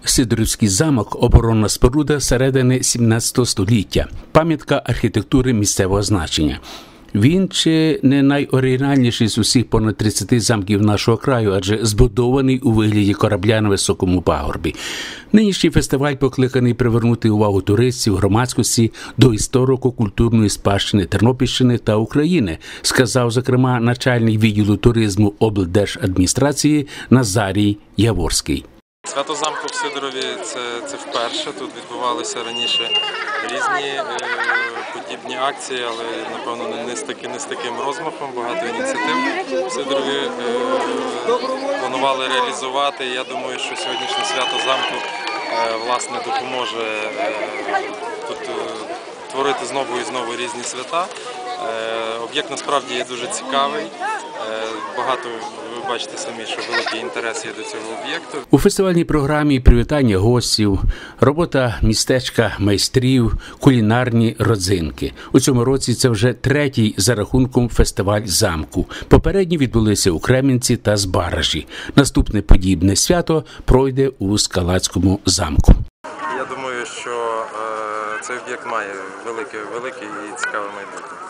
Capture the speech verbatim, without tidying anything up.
Сидорівський замок – оборонна споруда середини сімнадцятого століття, пам'ятка архітектури місцевого значення. Він чи не найоригінальніший з усіх понад тридцяти замків нашого краю, адже збудований у вигляді корабля на високому пагорбі. Нинішній фестиваль покликаний привернути увагу туристів, громадськості до історико-культурної спадщини Тернопільщини та України, сказав, зокрема, начальник відділу туризму облдержадміністрації Назарій Яворський. Свято замку в Сидорові – це, це вперше. Тут відбувалися раніше різні е, подібні акції, але, напевно, не з, таки, не з таким розмахом, багато ініціатив в Сидорові е, планували реалізувати. Я думаю, що сьогоднішнє свято замку е, власне допоможе е, тут е, творити знову і знову різні свята. Е, об'єкт насправді є дуже цікавий, е, багато, ви бачите самі, що великий інтерес є до цього об'єкту. У фестивальній програмі привітання гостів, робота містечка майстрів, кулінарні родзинки. У цьому році це вже третій за рахунком фестиваль замку. Попередні відбулися у Кременці та Збаражі. Наступне подібне свято пройде у Скалацькому замку. Я думаю, що е, цей об'єкт має велике, велике і цікаве майбутнє.